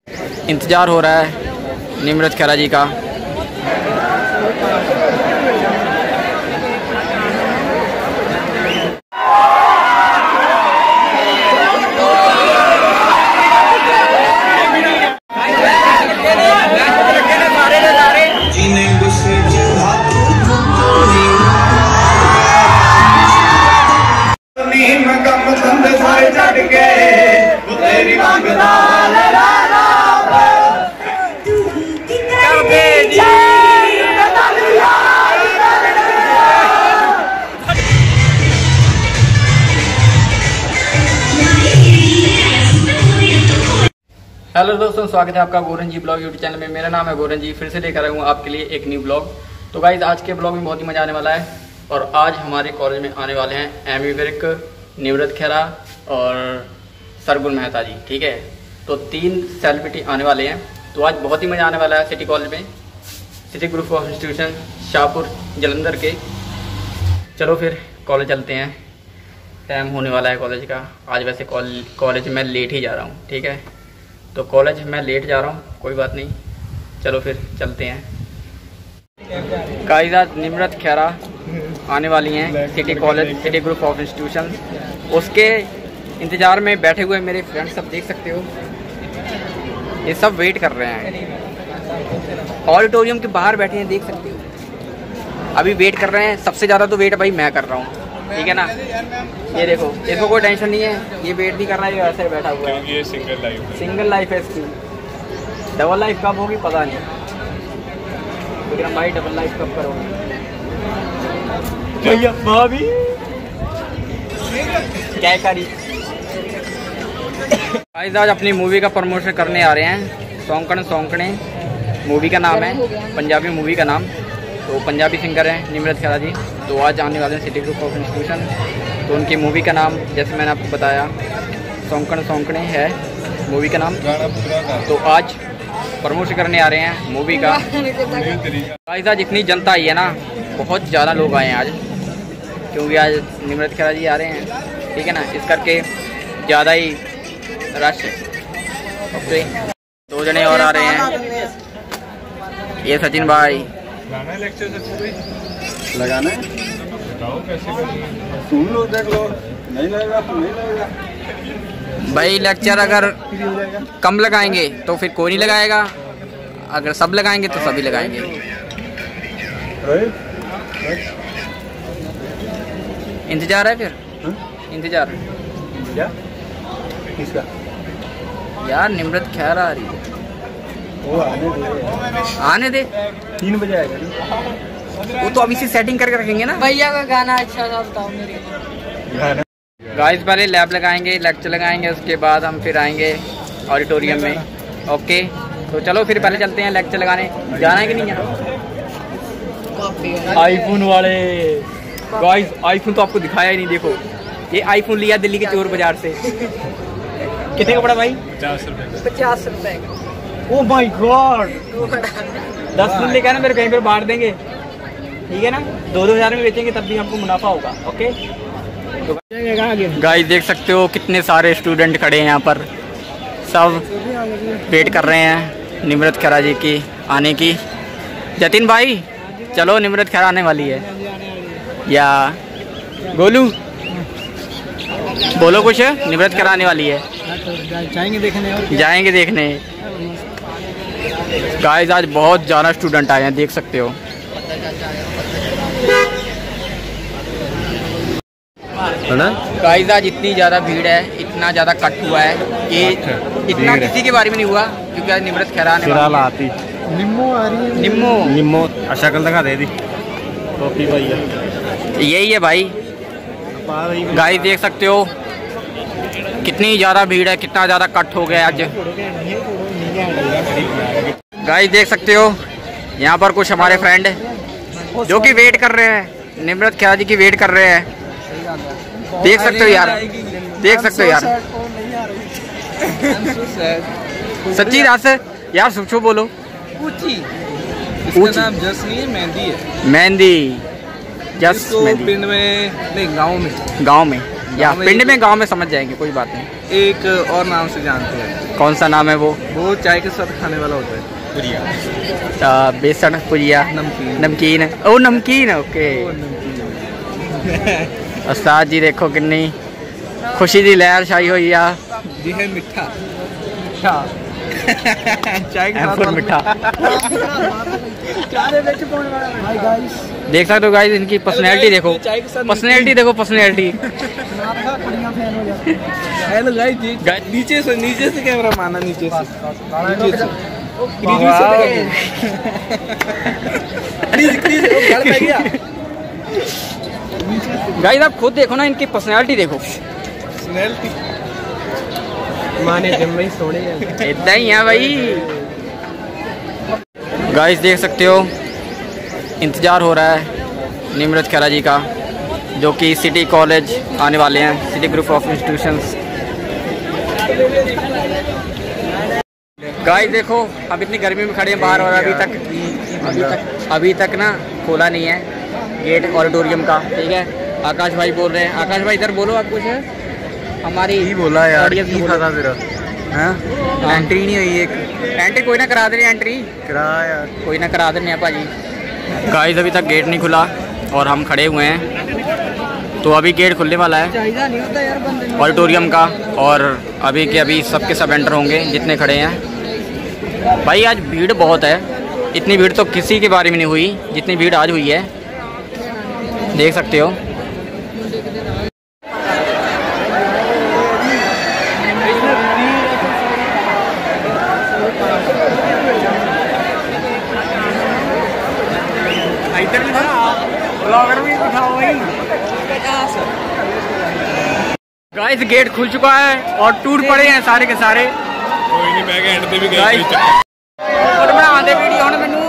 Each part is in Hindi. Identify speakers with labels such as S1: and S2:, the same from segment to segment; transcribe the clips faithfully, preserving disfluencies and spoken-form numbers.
S1: इंतज़ार हो रहा है निम्रत खेरा जी का।
S2: हेलो दोस्तों, स्वागत है आपका Goran ji blog YouTube channel में। मेरा नाम है गोरन जी, फिर से लेकर आया हूँ आपके लिए एक न्यू ब्लॉग। तो गाइज आज के ब्लॉग में बहुत ही मजा आने वाला है और आज हमारे कॉलेज में आने वाले हैं एमी विर्क, निम्रत खेरा और सरगुन मेहता जी। ठीक है, तो तीन सेलिब्रिटी आने वाले हैं, तो आज बहुत ही मजा आने वाला है सिटी कॉलेज में, city group of institution Shahpur Jalandhar के। चलो फिर कॉलेज चलते हैं, टाइम होने वाला है कॉलेज का। आज वैसे कॉलेज में लेट ही जा रहा हूँ, ठीक है, तो कॉलेज मैं लेट जा रहा हूँ, कोई बात नहीं, चलो फिर चलते हैं। गाइस आज निम्रत खेरा आने वाली हैं city college, city group of institution. उसके इंतज़ार में बैठे हुए मेरे फ्रेंड्स सब देख सकते हो, ये सब वेट कर रहे हैं, ऑडिटोरियम के बाहर बैठे हैं, देख सकते हो, अभी वेट कर रहे हैं। सबसे ज़्यादा तो वेट भाई मैं कर रहा हूँ, ठीक है ना। ये देखो, इसको कोई टेंशन नहीं है, ये वेट नहीं कर रहा है, ये वैसे बैठा हुआ है।
S3: ये सिंगल लाइफ है,
S2: सिंगल लाइफ है इसकी, डबल लाइफ कब होगी पता नहीं, लेकिन भाई डबल लाइफ कब करोगे भैया भाभी क्या करी। गाइस आज अपनी मूवी का प्रमोशन करने आ रहे हैं, सौंकण सौंकणे मूवी का नाम है, पंजाबी मूवी का नाम। तो पंजाबी सिंगर हैं निम्रत खेरा जी, तो आज आने वाले हैं सिटी ग्रुप ऑफ इंस्टीट्यूशन। तो उनकी मूवी का नाम जैसे मैंने आपको बताया सौंकण सौंकणे है मूवी का नाम। तो आज प्रमोशन करने आ रहे हैं मूवी का। गाइस आज इतनी जनता आई है ना, बहुत ज़्यादा लोग आए हैं आज, क्योंकि आज निम्रत खेरा जी आ रहे हैं, ठीक है ना, इस करके ज़्यादा ही रश है। ओके, दो जने और आ रहे हैं, ये सचिन भाई।
S3: लगाना है लेक्चर
S4: लगाना है,
S3: बताओ कैसे करना।
S4: तुम लोग देख लो, नहीं लगेगा तो नहीं लगेगा
S2: भाई। लेक्चर अगर कम लगाएंगे तो फिर कोई नहीं लगाएगा, अगर सब लगाएंगे तो सभी लगाएंगे। इंतजार है फिर, इंतजार
S4: क्या किसका?
S2: यार निम्रत खेरा आ रही है,
S4: वो आने दे,
S2: आने दे,
S4: तीन बजे आएगा ना।
S2: वो तो अभी से सेटिंग करके रखेंगे ना।
S5: भैया का गाना अच्छा था, बताओ मेरे।
S2: गाइस पहले लैब लगाएंगे, लेक्चर लगाएंगे, उसके बाद हम फिर आएंगे ऑडिटोरियम में। ओके, तो चलो फिर पहले चलते हैं लेक्चर लगाने। जाना है कि नहीं जाना? आईफोन वाले गाइस, आईफोन तो आपको दिखाया ही नहीं। देखो ये आईफोन लिया दिल्ली के चोर बाजार से। कितने का पड़ा भाई?
S3: पचास रुपए
S5: पचास रुपए का।
S2: ओ माय गॉड, दस फूल लेकर ना मेरे कहीं पर बांट देंगे, ठीक है ना, दो दो हजार में बेचेंगे तब भी हमको मुनाफा होगा। ओके, गाइस देख सकते हो कितने सारे स्टूडेंट खड़े हैं यहाँ पर, सब वेट कर रहे हैं निम्रत खेरा जी की आने की। जतिन भाई चलो, निम्रत खेरा आने वाली है या गोलू बोलो कुछ, निम्रत खेरा आने वाली है,
S5: जाएंगे देखने और
S2: जाएंगे देखने। गाइस आज बहुत ज़्यादा स्टूडेंट आए हैं, देख सकते हो। गाइस आज इतनी ज़्यादा भीड़ है, इतना ज़्यादा कट हुआ है कि इतना किसी के बारे में नहीं हुआ, क्योंकि आज निम्रत खेरा आने वाली है।
S4: निम्मो आ रही है,
S2: निम्मो
S4: निम्मो शक्ल दिखा दे दी, टोपी भैया
S2: यही है भाई। गाइस देख सकते हो कितनी ज़्यादा भीड़ है, कितना ज़्यादा कट हो गया आज। गाइस देख सकते हो यहाँ पर कुछ हमारे फ्रेंड जो कि वेट कर रहे हैं, निम्रत खेरा जी की वेट कर रहे हैं, देख सकते हो यार, देख सकते हो यार। सच्ची रात से यार, सोचो बोलो।
S6: इसका नाम जस नहीं है, मेहंदी है।
S2: मेहंदी, जस
S6: इसको
S2: मेहंदी।
S6: पिंड में नहीं, गांव में,
S2: गांव में
S1: या पिंड में गांव में समझ जाएंगे, कोई बात नहीं।
S6: एक और नाम से जानते हैं।
S1: कौन सा नाम है वो?
S6: वो चाय के साथ खाने वाला होता है, पुरिया।
S1: आ, बेसन पुरिया,
S6: नमकीन।
S1: नमकीन ओ नमकीन ओके। उस्ताद जी देखो कितनी खुशी की लहर छाई हुई आ
S6: जी है मिठा चाय के साथ
S1: मिठा।
S5: हाय गाइस,
S1: देख सकते हो गाइस इनकी पर्सनैलिटी देखो,
S6: चाय के साथ
S1: पर्सनैलिटी देखो, पर्सनैलिटी।
S5: आपका खड़िया फैन हो जाते हैं।
S6: हेलो गाइस, नीचे से नीचे से कैमरा माना, नीचे से नीचे से
S1: गाइस आप खुद देखो ना, इनकी पर्सनैलिटी देखो।
S6: माने जिम में सोने
S1: इतना ही है भाई। गाइस देख सकते हो इंतज़ार हो रहा है निम्रत खैरा जी का, जो कि सिटी कॉलेज आने वाले हैं, city group of institutions. Guys देखो अब इतनी गर्मी में खड़े हैं बाहर, और अभी तक अभी तक अभी तक ना खोला नहीं है गेट ऑडिटोरियम का, ठीक है। आकाश भाई बोल रहे हैं, आकाश भाई इधर बोलो, आप कुछ है हमारी
S6: ही बोला यार,
S1: ऑडियंस
S6: की था तेरा हाँ? एंट्री नहीं हुई, एक
S1: एंट्री कोई ना करा दे, एंट्री
S6: करा यार,
S1: कोई ना करा देने हैं भाजी। गाइस अभी तक गेट नहीं खुला और हम खड़े हुए हैं, तो अभी गेट खुलने वाला है
S5: चाहिए नहीं होता यार बंदे।
S1: ऑडिटोरियम का, और अभी के अभी सबके सब एंटर होंगे जितने खड़े हैं। भाई आज भीड़ बहुत है, इतनी भीड़ तो किसी के बारे में नहीं हुई जितनी भीड़ आज हुई है, देख सकते हो। गाइस गेट खुल चुका है और टूट पड़े हैं सारे के सारे।
S3: कोई नहीं, मैं एंड पे भी गया
S1: गाइस और बना दे वीडियो ਹੁਣ ਮੈਨੂੰ।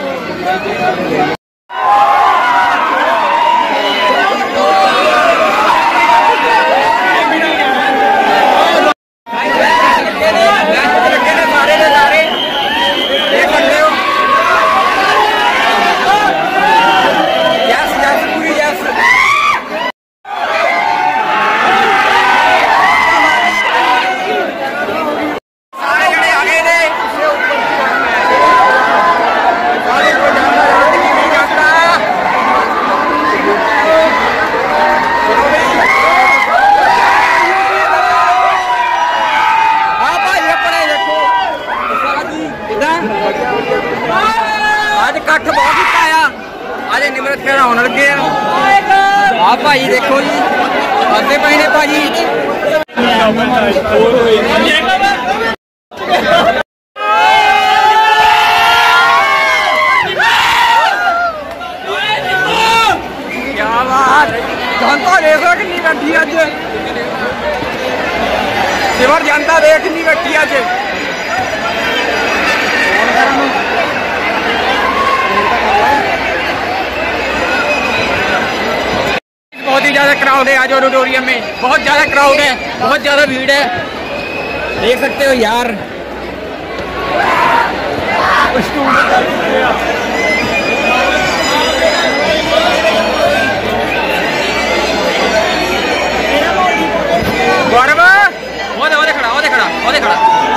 S1: आज कट बहुत ही आया, आज निमरत खैरा होने लगे हैं। हाँ भाई देखो जी, आते पे ने भाजी क्या बात, जनता देखो कितनी बैठी अज, शिवर जनता देख कितनी बैठी अज। बहुत ही ज़्यादा क्राउड है आज ऑडिटोरियम में, बहुत ज़्यादा क्राउड है, बहुत ज़्यादा भीड़ है, देख सकते हो यार। गौरव वो दे वो दे खड़ा वो दे खड़ा वो दे खड़ा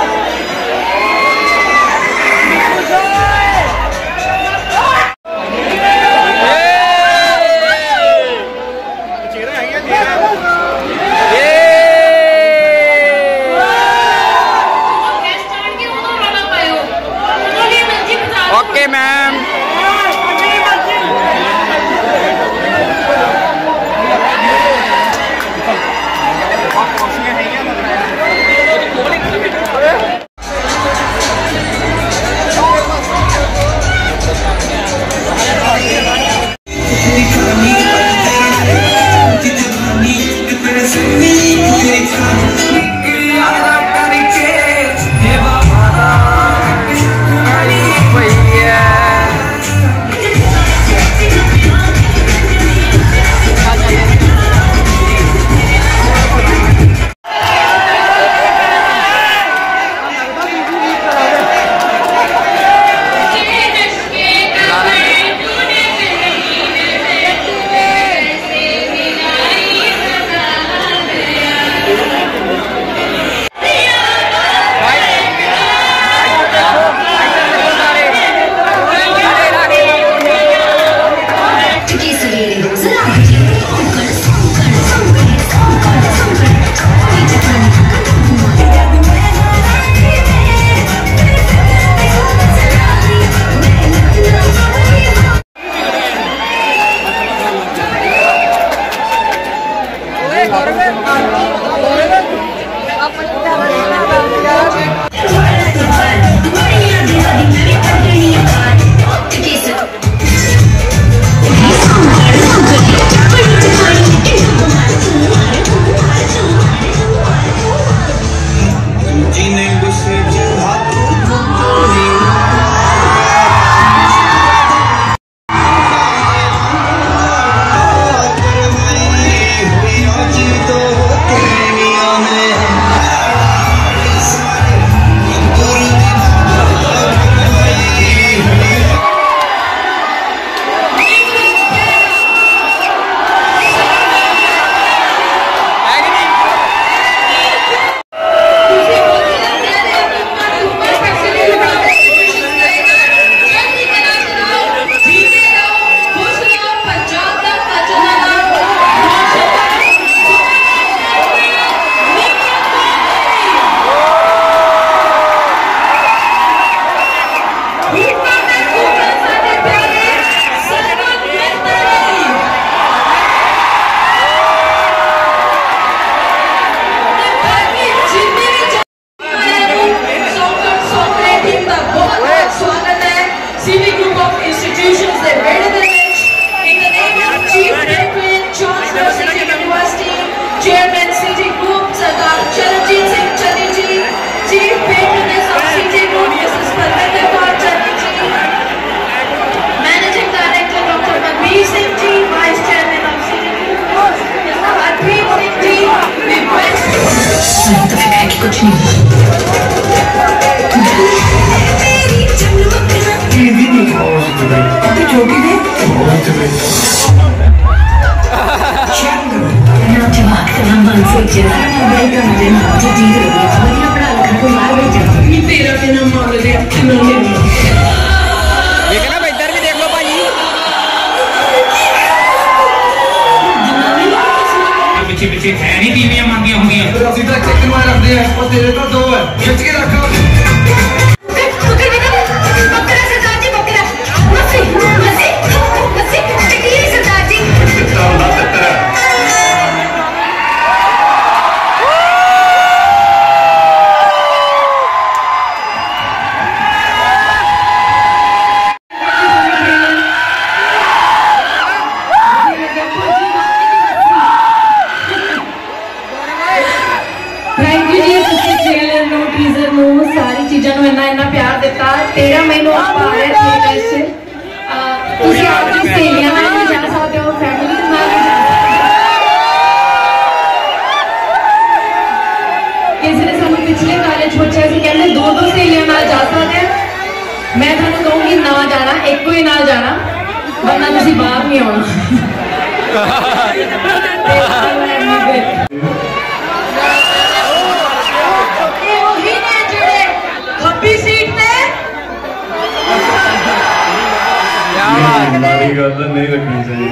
S1: ओके मैम। भैया देखना भाई, इधर भी देख लो भाई।
S7: पीछे पीछे है नहीं तीवियां मांगियां होंगी
S4: तो ਅਸੀਂ ਤਾਂ ਚਿਕਨ ਵਾਲੇ ਰੱਖਦੇ ਆ और तेरे तो दो है खिंच के रखो
S8: सारी चीजों में इन्ना इन्ना प्यार दिता। तेरह महीनों पा रहे थे इस तुसी अपनी सहेलियां नाल भी जा सकते हो, फैमिली नाल भी जा सकते हो। किसी ने सानू पिछले कॉलेज पूछा सी कहंदे दो दो सहेलियां नाल जा सकते हैं। मैं थानू कहूंगी ना जाना, एक ही नाल जाना, वरना तुसी बाहर नहीं आना।
S4: माड़ी गल नहीं रखनी चाहिए।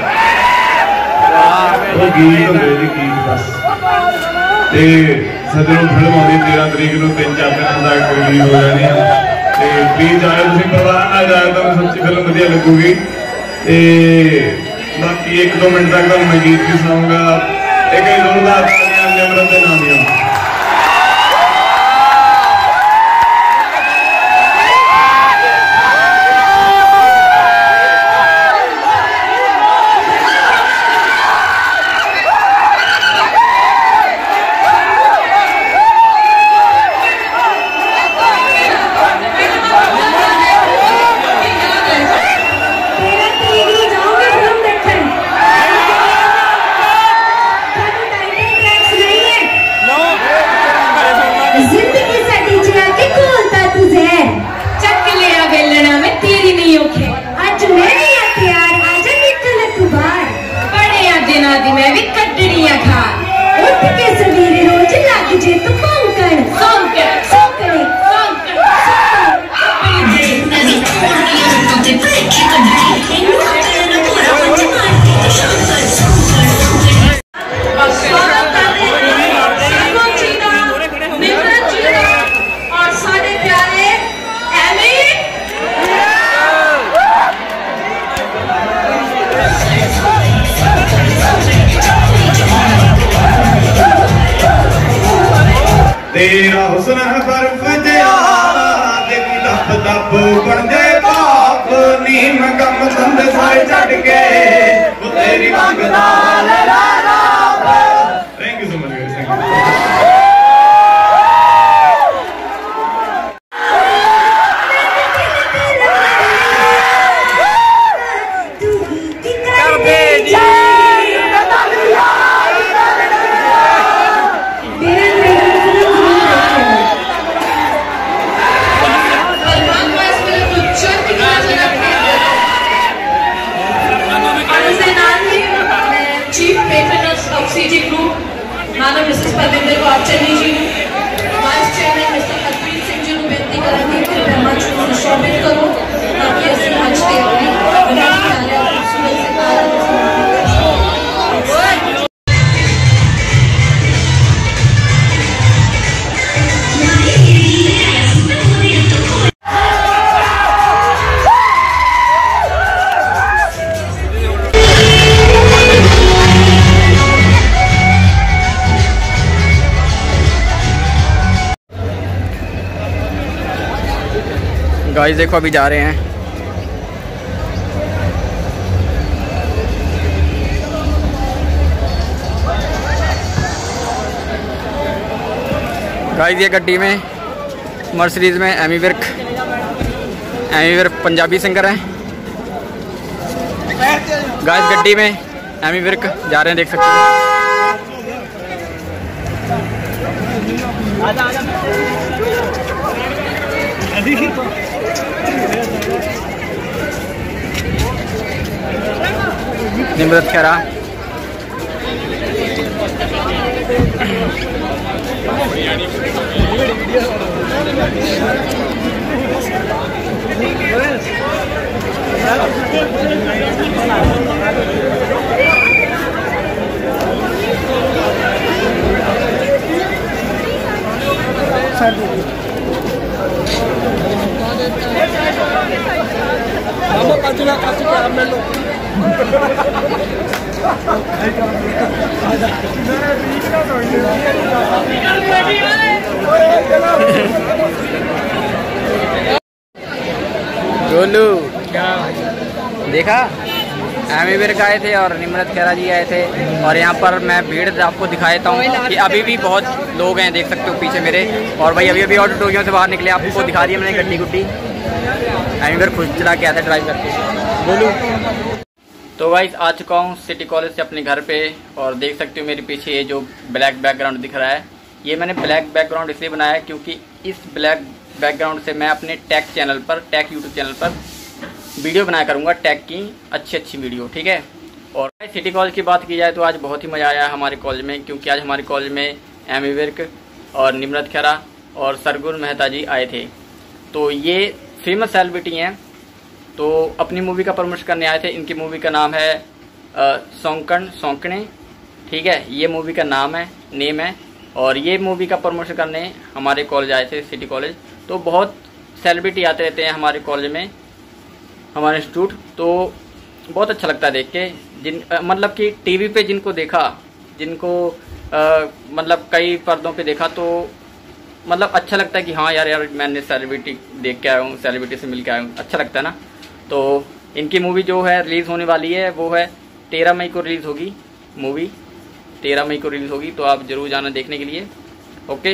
S4: वो गीत होंगे जी, गीत बस। ते सजनों फिल्म आनी तेरह तरीक को तीन चार दिन तक रिलीज हो जानी है। प्लीज आए, तुम परिवार ना जाए तो सच्ची फिल्म वधिया लगूगी। बाकी एक दो मिनट तक मैं गीत भी सुनाऊंगा। एक जोरदार निमरत के नाम है।
S8: मैं भी कटड़ियां खा उठ के सवेरे रोज लग जे तू कौंकण कौंकण कौंकण और सारे प्यारे एमी
S4: तेरा हुस्न है बर्फ जया तेरी दब दब बन जाए बाप नीम गम संद सारे छड़ के वो तेरी मंगदा ला ला ला। Thank you so much guys, thank you.
S8: मानव Mrs Parvinder Kaur Channi ji, vice chairman Mr Harpreet Singh ji को बेनती करेंगे कि कृपया मंच को शोभित करो ताकि असली मंच पे अपनी खूबसूरत से
S1: गाइस देखो अभी जा रहे हैं। गाइस ये गड्डी में मर्सिडीज में एमी विर्क एमी विर्क पंजाबी सिंगर हैं। गाइस गड्डी में एमी विर्क जा रहे हैं, देख सकते हैं। निमरत खैरा
S5: साइड देखिए।
S6: मामा काचुला काचुला हम लो
S1: गोलू देखा एमी विर्क आए थे और निम्रत खैरा जी आए थे। और यहाँ पर मैं भीड़ आपको दिखा देता हूँ कि अभी भी बहुत लोग हैं, देख सकते हो पीछे मेरे। और भाई अभी अभी ऑडिटोरियम से बाहर निकले, आपको दिखा दिया मैंने गड्डी गुड्डी। एमी विर्क खुद चला के आया था ड्राइव करके। बोलू तो भाई आ चुका हूँ सिटी कॉलेज से अपने घर पे। और देख सकते हो मेरे पीछे ये जो ब्लैक बैकग्राउंड दिख रहा है, ये मैंने ब्लैक बैकग्राउंड इसलिए बनाया है क्योंकि इस ब्लैक बैकग्राउंड से मैं अपने टैग चैनल पर, टैग यूट्यूब चैनल पर वीडियो बनाया करूँगा, टैग की अच्छी अच्छी वीडियो, ठीक है। और सिटी कॉलेज की बात की जाए तो आज बहुत ही मज़ा आया हमारे कॉलेज में, क्योंकि आज हमारे कॉलेज में एमी विर्क और निम्रत खैरा और सरगुन मेहता जी आए थे। तो ये फेमस सेलिब्रिटी हैं, तो अपनी मूवी का प्रमोशन करने आए थे। इनकी मूवी का नाम है सौंकन सौंकने, ठीक है, ये मूवी का नाम है, नेम है। और ये मूवी का प्रमोशन करने हमारे कॉलेज आए थे, सिटी कॉलेज। तो बहुत सेलिब्रिटी आते रहते हैं हमारे कॉलेज में, हमारे इंस्टीट्यूट। तो बहुत अच्छा लगता है देख के, जिन मतलब कि टीवी पे जिनको देखा, जिनको आ, मतलब कई पर्दों पे देखा, तो मतलब अच्छा लगता है कि हाँ यार यार मैंने सेलिब्रिटी देख के आया हूँ, सेलिब्रिटी से मिल के आया हूँ, अच्छा लगता है ना। तो इनकी मूवी जो है रिलीज़ होने वाली है, वो है तेरह मई को रिलीज़ होगी मूवी, तेरह मई को रिलीज़ होगी। तो आप ज़रूर जाना देखने के लिए। ओके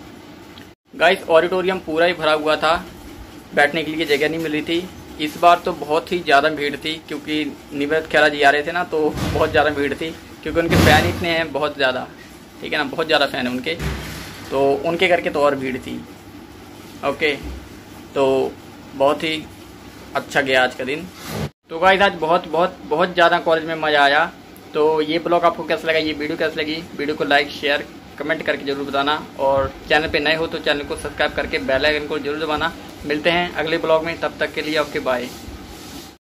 S1: गाइस, ऑडिटोरियम पूरा ही भरा हुआ था, बैठने के लिए जगह नहीं मिल रही थी। इस बार तो बहुत ही ज़्यादा भीड़ थी, क्योंकि निम्रत खैरा जी आ रहे थे ना, तो बहुत ज़्यादा भीड़ थी, क्योंकि उनके फ़ैन इतने हैं बहुत ज़्यादा, ठीक है ना, बहुत ज़्यादा फ़ैन है उनके, तो उनके करके तो और भीड़ थी। ओके, तो बहुत ही अच्छा गया आज का दिन। तो गाइस आज बहुत बहुत बहुत ज़्यादा कॉलेज में मज़ा आया। तो ये ब्लॉग आपको कैसा लगा, ये वीडियो कैसा लगी, वीडियो को लाइक शेयर कमेंट करके जरूर बताना। और चैनल पे नए हो तो चैनल को सब्सक्राइब करके बेल आइकन को जरूर दबाना। मिलते हैं अगले ब्लॉग में, तब तक के लिए ओके बाय।